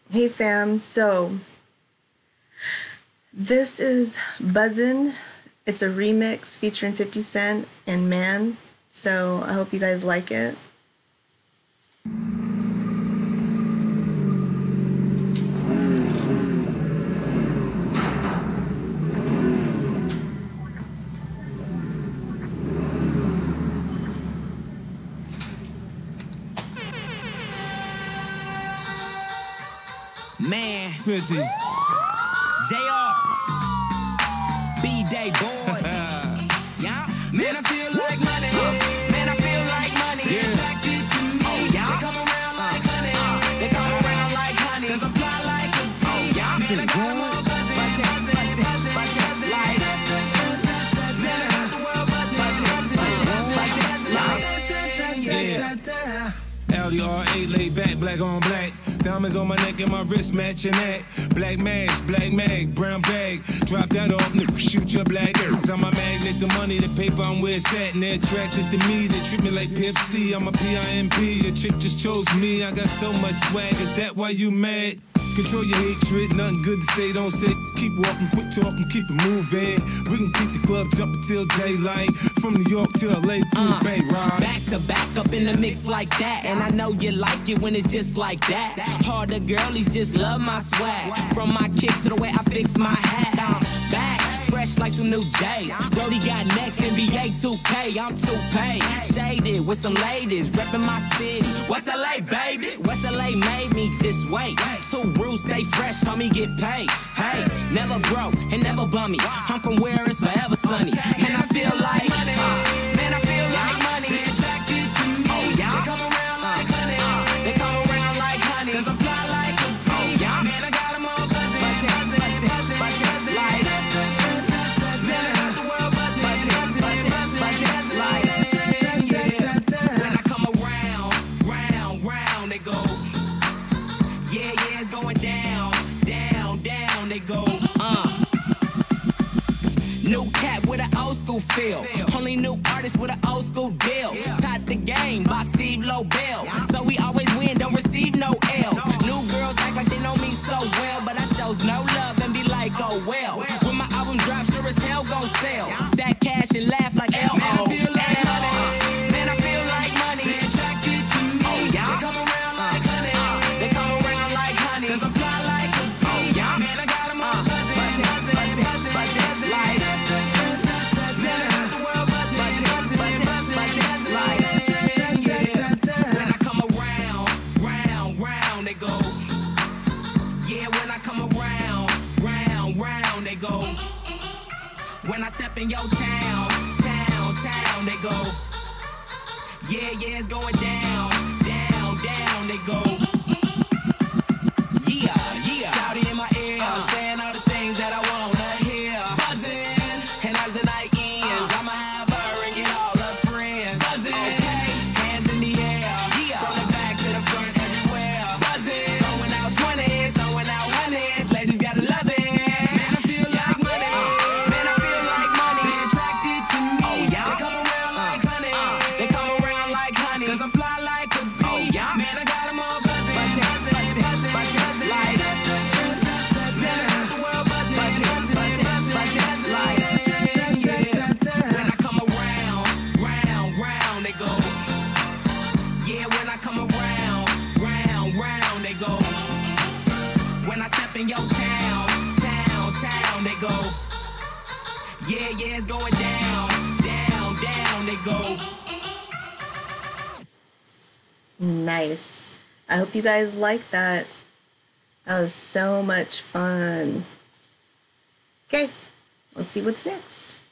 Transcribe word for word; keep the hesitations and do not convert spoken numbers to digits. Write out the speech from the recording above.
Hey fam, so this is Buzzin. It's a remix featuring fifty cent and Mann, so I hope you guys like it. Man, fifty. J R. B-Day boy. Yeah. Man, I feel like money. Man, I feel like money. Yeah. Attracted to me. Oh, yeah. They come around like honey. Uh, they come around like honey. Cause I fly like a bee. Oh, yeah. Man, I got them all buzzing. Buzzing, buzzing, buzzing, buzzing. Like, man, I got the world buzzing. Buzzing, buzzing, buzzing, buzzing. Like, yeah. L D R A laid back, black on black. Diamonds on my neck and my wrist matching that. Black mask, black mag, brown bag. Drop that off, nigga, shoot your black earth. I'm a magnet, the money, the paper, I'm where it's at. And they're attracted to me, they treat me like P F C. I'm a P I M P, the chick just chose me. I got so much swag, is that why you mad? Control your hatred, nothing good to say, don't say. Keep walking, quit talking, keep it moving. We can keep the club jumping till daylight. From New York to L A through uh, Bay Ride. Back to back up in the mix like that. And I know you like it when it's just like that. Harder girlies just love my swag. From my kicks to the way I fix my hat. I'm back, fresh like some new J's. Brody got next, N B A two K, I'm two paid. Shaded with some ladies, reppin' my city. West L A, baby. West L A made me this way. Two rules, stay fresh, homie, get paid. Hey, never broke and never bummy. I'm from where it's forever sunny. And I feel like, uh, man, I feel like money. They attracted to me. Oh, yeah. They come around like honey. Uh, they come around like honey. Cause I fly like a bee. Oh, yeah. Man, I got them all buzzing. Buzzing, buzzing, buzzing, buzzing. Like, man, I got the world buzzing. Buzzing, buzzing, buzzing, buzzing. Like, yeah. When I come around, round, round, they go. Yeah, yeah, it's going down, down, down, they go, uh. New cat with an old school feel. Only new artist with an old school deal. Taught the game by Steve Lobel. So we always win, don't receive no L's. New girls act like they know me so well, but I shows no love and be like, oh well. When my album drops, sure as hell gon' sell. Stack cash and laugh like L O L. Man, I feel like money. Man, I feel like money. They attracted to me. Oh, yeah. They come around like honey. They come around like honey. Cause I fly like a bee. Oh, yeah. Man, I got them all buzzing. Buzzing, buzzing, buzzing, buzzing. Like, man, I got the world buzzing. Buzzing, buzzing, buzzing, buzzing. Like, yeah. When I come around, round, round, they go. Yeah, when I come around, round, round, they go. When I step in your town, town, town, they go. Yeah, yeah, it's going down, down, down, they go. Yeah, yeah. Shout it in my ear, uh, saying all the things that I wanna hear. Buzzing, and as the night ends, uh, I'ma have her and get all her friends. Buzzing, okay, hands in the air, yeah. From the back to the front, everywhere. Buzzing, throwing out twenties, throwing out hundreds. Ladies gotta love it. Man, I feel like money. Uh, man, I feel like money. They attracted to me. Oh, yeah. They come around like honey. Uh, they come around like honey. Cause I fly like a bee. Oh, yeah. Man, I got them all buzzing. Buzzing, buzzing, buzzing, buzzing. Like, man, I got the world buzzing. Buzzing, buzzing, buzzing, buzzing. Like, yeah. When I come around, round, round, they go. Yeah, when I come around, round, round, they go. When I step in your town, town, town, they go. Yeah, yeah, it's going down, down, down, they go. Nice. I hope you guys like that. That was so much fun. Okay, let's see what's next.